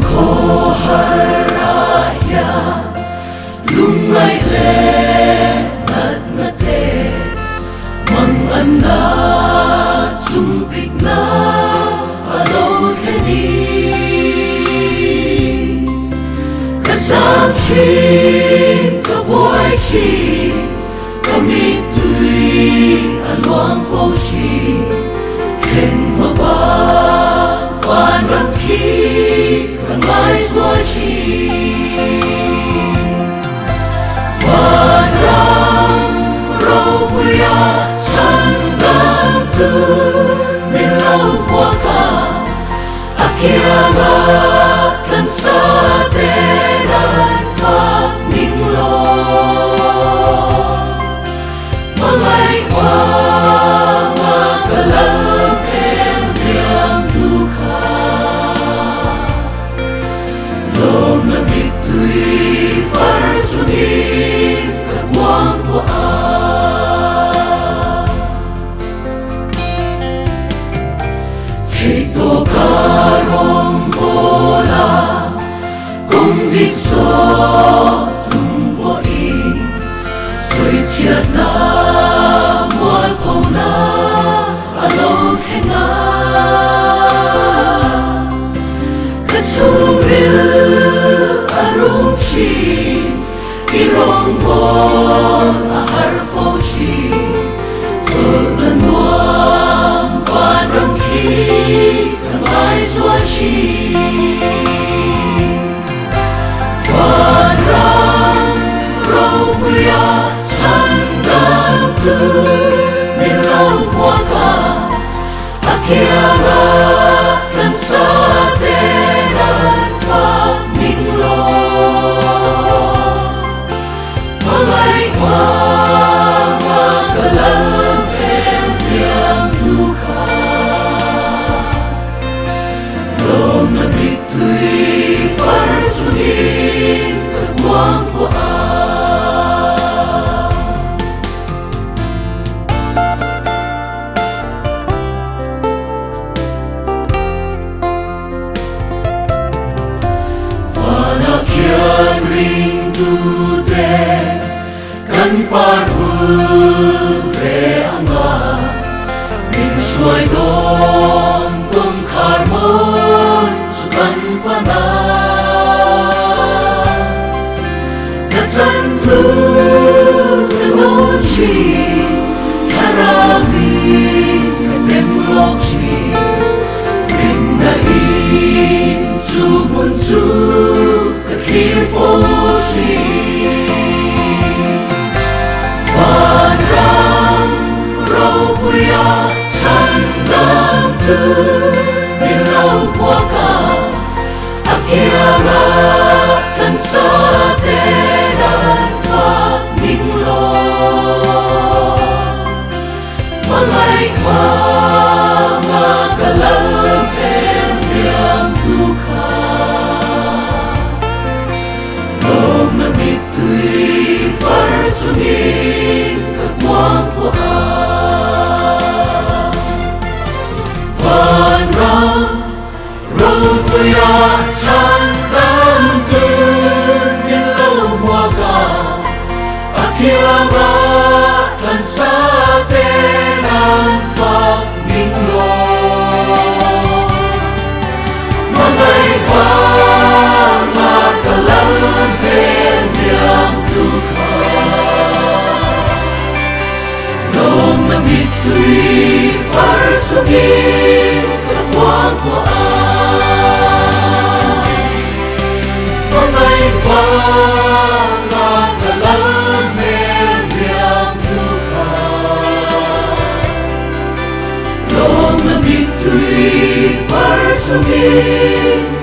Ko haraya lungai le nat nate mang anna sumpik na alo theni kasam chi kaboy chi kamitui alwang fo chi khen maba fan rang ki rang lai so chi fan rang ro buya san dam tu min lau bua ka akirama kan sa te ran fa ning lo malai fa magalang kem diam duka lom na mitui far sungi kagwang ko Heito karong bola kung din so tumboi Soy chiat na mual ko na alo thenga Katsumril arum chi irong bol ahar fo chi Sol na nuam van rang ki Kang ai swa chi Van rang ro buya san dam tu Min lau bua ka Akirama kan sa te ran fa ning lo Malay fa magalang kem diam duka Lom na mitui far sungi kagwang ko Vanakyan ring du de kan parvu vre anga min shuai don kum karmon sukan pana katsan blu kanochi karavi katem lokchi ring na in su mun su clear for she Van rang ro buya san dam tu min lau bua ka akirama kan sa te ran fa ning lo malai fa magalang kem diam duka Lom na mitui far sungi kagwang ko Van rang ro buya san dam tu min lau bua ka Akirama kan sa te ran fa ning lo Malay fa magalang kem diam duka Lom na mitui far sungi kagwang ko Malay fa magalang kem diam duka Lom na mitui far sungi